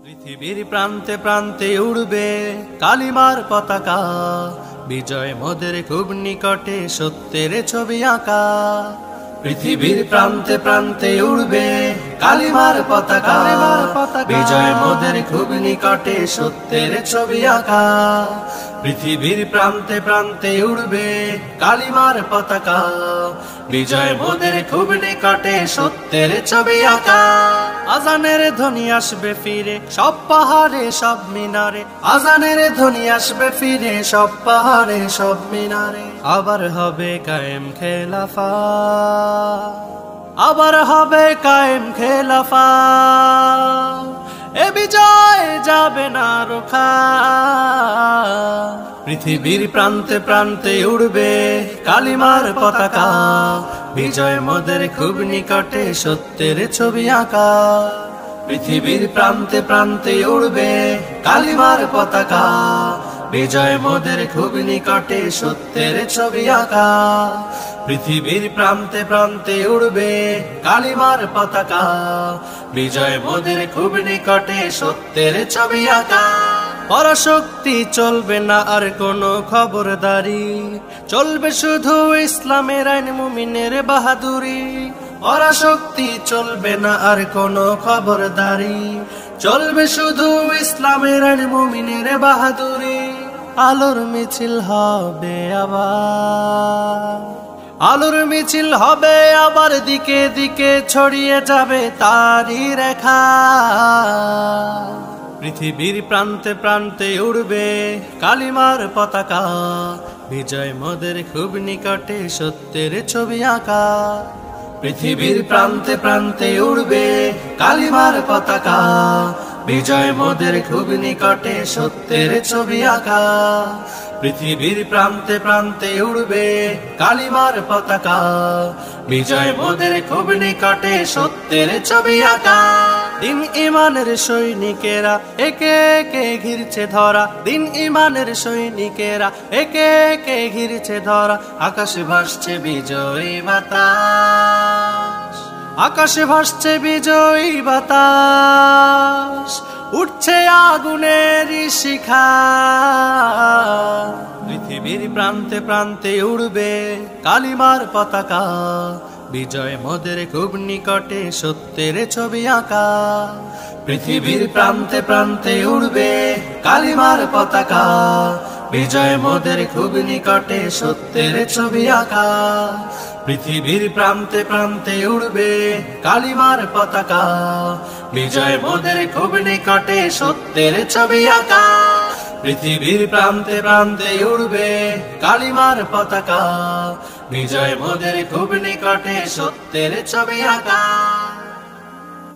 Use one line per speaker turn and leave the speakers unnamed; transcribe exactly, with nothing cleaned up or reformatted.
পৃথিবীর প্রান্তে প্রান্তে উড়বে কালিমার পতাকা, বিজয় মোদের খুব নিকটে সত্যের ছবি আঁকা। পৃথিবীর প্রান্তে প্রান্তে উড়বে কালিমার পতাকা, বিজয় মোদের খুব নিকটে সত্যের ছবি আঁকা। পৃথিবীর প্রান্তে প্রান্তে উড়বে কালিমার পতাকা, বিজয় মোদের খুব নিকটে সত্যের ছবি আঁকা। আজানের ধ্বনি আসবে ফিরে সব পাহাড়ে সব মিনারে, আজানের ধ্বনি আসবে ফিরে সব পাহাড়ে সব মিনারে। আবার হবে কায়েম খেলাফা, আবার হবে কায়েম খেলাফা, এ বিজয় যাবে না রোখা। পৃথিবীর প্রান্তে প্রান্তে উড়বে কালিমার পতাকা, বিজয় মোদের খুব নিকটে সত্যের ছবি আঁকা। পৃথিবীর প্রান্তে প্রান্তে উড়বে কালিমার পতাকা, বিজয় মোদের খুব নিকটে সত্যের ছবি আঁকা। পৃথিবীর প্রান্তে প্রান্তে উড়বে কালিমার পতাকা, বিজয় মোদের খুব নিকটে সত্যের ছবি আঁকা। পরাশক্তি চলবে না আর কোনো খবরদারি, চলবে শুধু ইসলামের আইন মুমিনের বাহাদুরি। পরাশক্তি চলবে না আর কোনো খবরদারি, চলবে শুধু ইসলামের আইন মুমিনের বাহাদুরি। আলোর মিছিল হবে আবার, আলোর মিছিল হবে আবার, দিকে দিকে ছড়িয়ে যাবে তারই রেখা। পৃথিবীর প্রান্তে প্রান্তে উড়বে কালিমার পতাকা, বিজয় মোদের খুব নিকটে সত্যের ছবি আঁকা। পৃথিবীর প্রান্তে প্রান্তে উড়বে কালিমার পতাকা, বিজয় মোদের খুব নিকটে সত্যের ছবি আঁকা। পৃথিবীর প্রান্তে প্রান্তে উড়বে কালিমার পতাকা, বিজয় মোদের খুব নিকটে সত্যের ছবি আঁকা। দিন ইমানের সৈনিকেরা একে একে ঘিরছে ধরা, দিন ইমানের সৈনিকেরা একে একে ঘিরছে ধরা। আকাশে ভাসছে বিজয়ী বাতাস, আকাশে ভাসছে বিজয়ী বাতাস, উঠছে আগুনের শিখা। পৃথিবীর প্রান্তে প্রান্তে উড়বে কালিমার পতাকা, বিজয় মোদের খুব নিকটে সত্যের ছবি আঁকা। পৃথিবীর প্রান্তে প্রান্তে উড়বে কালিমার পতাকা, বিজয় মোদের খুব নিকটে সত্যের ছবি আঁকা। পৃথিবীর প্রান্তে প্রান্তে উড়বে কালিমার পতাকা, বিজয় মোদের খুব নিকটে সত্যের ছবি আঁকা। পৃথিবীর প্রান্তে প্রান্তে উড়বে কালিমার পতাকা, বিজয় মোদের খুব নিকটে সত্যের ছবি আঁকা।